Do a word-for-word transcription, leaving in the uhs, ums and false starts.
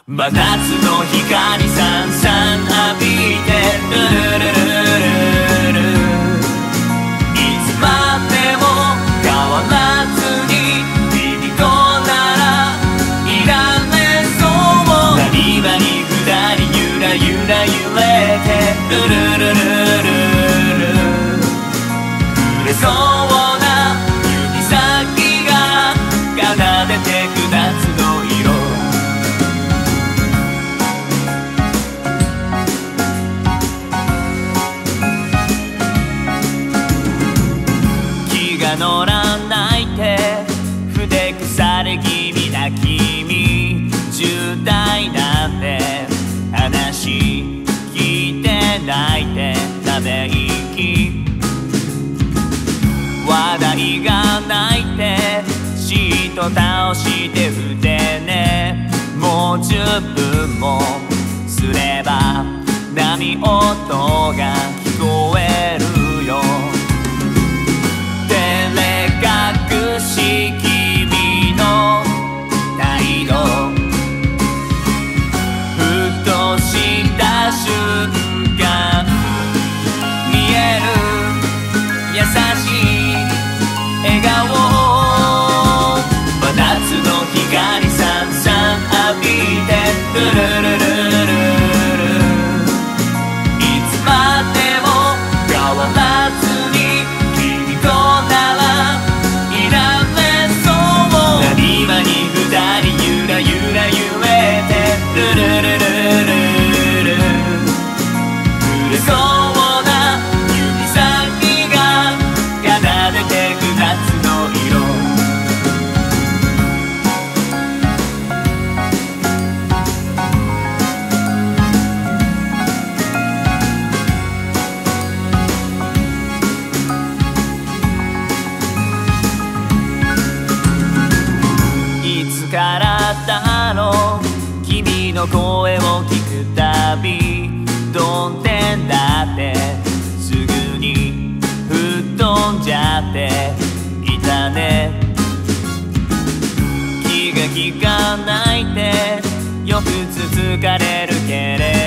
真夏の光さんさん浴びてルルルルルルいつまでも変わらずに君とならいられそう波場に二人ゆらゆら揺れてルルルルルル触れそうな指先が奏でてく夏の色気が乗らないってふてくされ気味な君渋滞なんて話聞いてないってため息話題がないってシート倒してふてねもうじゅっぷんもすれば波音が聞こえるよ照れ隠し君の態度ふとした瞬間見える優しい笑顔真夏の光さんさん浴びてルルルルルルいつまでも変わらずに君とならいられそう波間に二人ゆらゆら揺れてルルルルルル触れそうな指先が奏でてく夏の色いつからだろう君の声を聞くたびどんでんだってすぐに吹っ飛んじゃっていたね気が利かないってよくつつかれるけれ